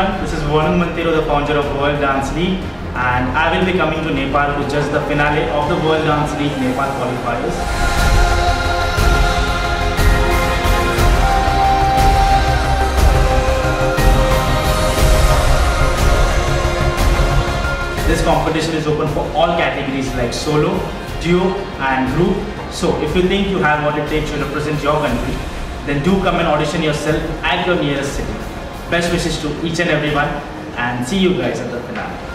everyone, this is Vernon, the founder of World Dance League, and I will be coming to Nepal to judge the finale of the World Dance League Nepal Qualifiers. This competition is open for all categories like solo, duo and group. So if you think you have what it takes to represent your country, then do come and audition yourself at your nearest city. Best wishes to each and everyone, and see you guys at the finale.